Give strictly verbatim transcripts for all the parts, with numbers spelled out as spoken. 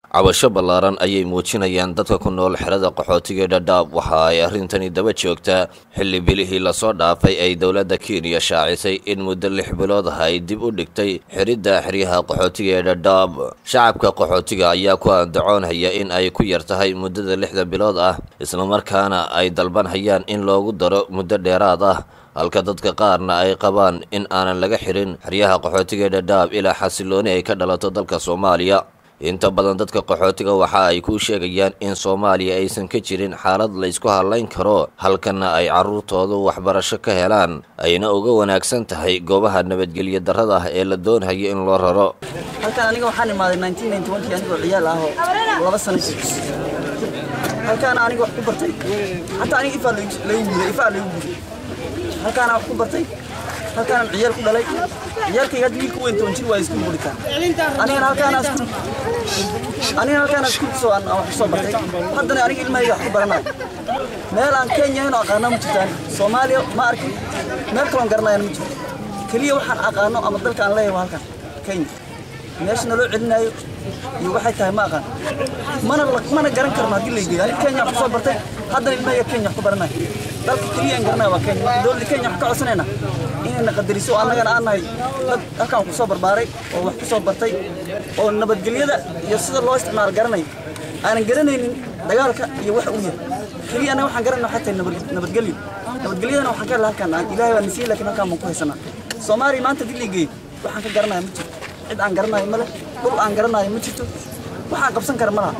cabasho ballaaran ayay muujinayaan dadka ku nool xerada qaxootiga Dadaab waxa ay arrintani daba joogtaa xilli bilihii la soo dhaafay ay dawladda Kenya shaacisay in muddo lix bilood ah ay dib u dhigtay xiridda xeryaha qaxootiga Dadaab. Shacabka qaxootiga ayaa ku andacoonaya in ay ku yartahay muddada lixda bilood ah isla markaana ay dalbanayaan in loogu daro muddo dheeraad ah, halka dadka qaarna ay qabaan in aanan laga xirin xeryaha qaxootiga Dadaab ilaa xasilooni ay ka dhalato dalka Soomaaliya. Inta badan dadka qaxootiga waxa ay ku sheegayaan in Soomaaliya aysan ka jirin xaalad la isku halayn karo, halkana ay carruurtoodu waxbarasho ka helaan ayna uga wanaagsan tahay goobaha nabadgelyo darrada ah ee la doonayo in loo raro. halkan aniga waxaan imaaday nineteen ninety-one kii anigoo ciyaal ah oo laba sano halkan aniga wax ku bartay hatta aniga ifa la yimid ifa la yimid halkan wax ku bartay halkan ciyaal ku dhalay ciyaalkayga hadii ku weyn toban jir waa isku bulitaan aniga halkan asku aniga halkan asku soo aan wax soo bartay haddana aniga ilmahayga wax ku baranay meel aan Kenya inoo aqaano ma jirtaan Soomaaliya ma arkin meel kale garanayaan ma jirto kaliya waxaan aqaano ama dalka aan leeyahay halkan Kenya meeshana loo celinayo iyo waxay tahay ma aqaan mana mana garan karno hadii la geeyo aniga Kenya wax soo bartay haddana ilmahayga Kenya wax ku baranay dalka kaliya aan garanay waa Kenya dawladda Kenya wax ka codsanayna inay qadariso annagana aan nahay dad halkan ku soo barbaaray oo wax ku soo bartay oo nabadgelyada iyo sida loo isticmaal garanay aan garanaynin dagaalka iyo wax uu yahay kaliya anaga waxaan garanay waxa tahay nabadgelyo nabadgelyadana waxaan ka lahakan Ilaahay waa nasiib laakiin halkan ma ku haysanaa Soomaaliya maanta diligay waxaan ka garanay ma jirto cid aan garanay ma leh dhul aan garanay ma jirto waxaan qabsan kar ma laha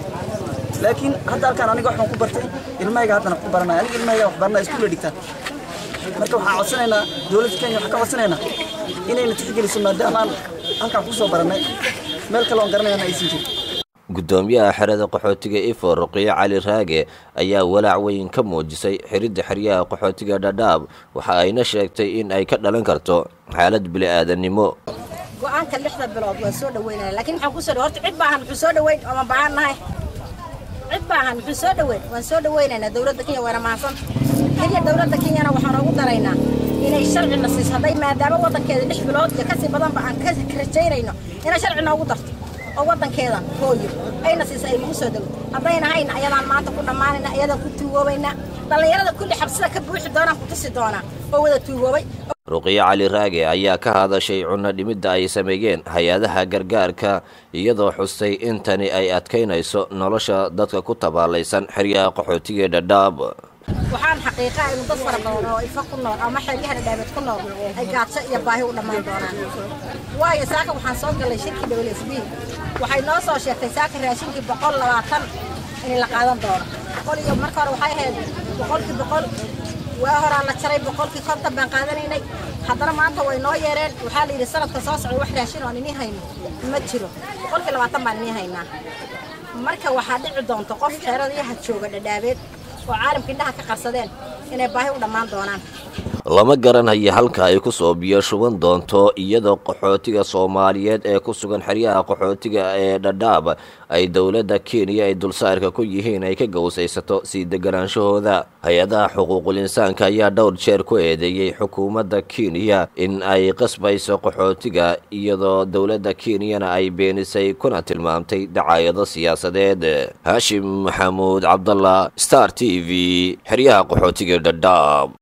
laakiin hadda halkan aniga waxaan ku bartay ilmahayga haddana ku baranay aniga ilmahayga wax baranay iskuul dhigtaan marka waxaan codsanaynaa dawladda Kenya waxa ka codsanaynaa inay tixgeliso maadaama halkan ku soo baranay meel kale oo garanayna aysan jirin. Gudoomiyaha xerada qaxootiga Ifo Ruqiya Cali Raage ayaa walaac weyn ka muujisay xiridda xeryaha qaxootiga Dadaab waxa ayna sheegtay in ay ka dhalan karto xaalad bini'aadanimo. go'aanka lixda bilood waa soo dhaweynaa laakiin waxaan ku soo horta cid baahan wuxuu soo dhaweyn ama baahanahay cid baahan wuxuu soo dhaweyn waan soo dhaweynaynaa dawladda Kenya waa mahadsan kaliya dawladda Kenya waxaan ugu daraynaa inay sharci na siiso haday maadaama wadankeeda lix bilood iyo kasi badan ba aan ka rajaynayno inay sharci noogu darto oo wadankeeda hooyo ayna siiso ay ugu soo dhawo hadayna hayna ayadaan maanta ku dhamaanayna ayadaan ku tuugoobayna dhalinyarada kulli xabsida ka buuxi doonaan ku tusi doonaan oo wada tuugoobay. Ruqiya Cali Raage ayaa ka hadashay cunno dhimidda ay sameeyeen hay'adaha gargaarka iyadoo xustay in tani ay adkeynayso nolosha dadka ku tabaalaysan xeryaha qaxootiga Dadaab. waxaan xaqiiqaa in dad fara badan oo ifa ku nool ama xeryaha Dadaab ku nool ay gaajo iyo baahi u dhamaan doonaan waayo saaka waxaan soo galay shirkii W S B waxay noo soo sheegtay saaka raashinkii boqol labaatan in la qaadan doono qoliyo marka hore waxay ahayd boqolkii boqol waa hore la jaray boqolkii konton baan qaadanaynay haddana maanta way noo yeereen waxaa la yidhi sanadka soo socda wax raashin oo inii hayno ma jiro boqolkii labaatan baan inii haynaa marka waxaa dhici doonta qof xeeradaha jooga Dadaabeed oo caalamka indhaha ka qarsadeen inay baahi u dhamaan doonaan. lama garanayo halka ay ku soo biyo shuban doonto iyadoo qaxootiga Soomaaliyeed ee ku sugan xeryaha qaxootiga ee Dadaab ay dawladda Kenya ay dulsaarka ku yihiin ay ka gowsaysato si degganaanshahooda. Hay'adaha xuquuqul insaanka ayaa dhowr jeer ku eedeeyay xukuumadda Kenya in ay qasbayso qaxootiga iyadoo dawladda Kenyana ay beenisay kuna tilmaamtay dacaayado siyaasadeed. Hashim Maxamuud Cabdallah Star T V xeryaha qaxootiga Dadaab.